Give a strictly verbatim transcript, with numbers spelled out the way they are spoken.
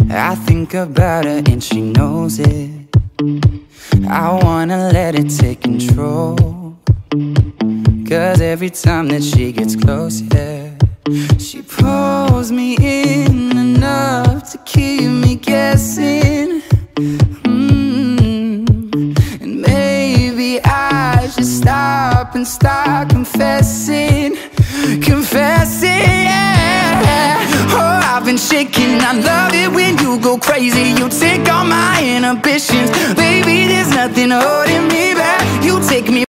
I think about her and she knows it. I wanna let it take control, 'cause every time that she gets close, yeah, she pulls me in enough to keep me guessing. mm. And maybe I should stop and start confessing. Confessing, yeah. Oh, I've been shaking. I love it when you go crazy. You take all my inhibitions. Baby, there's nothing holding me back. You take me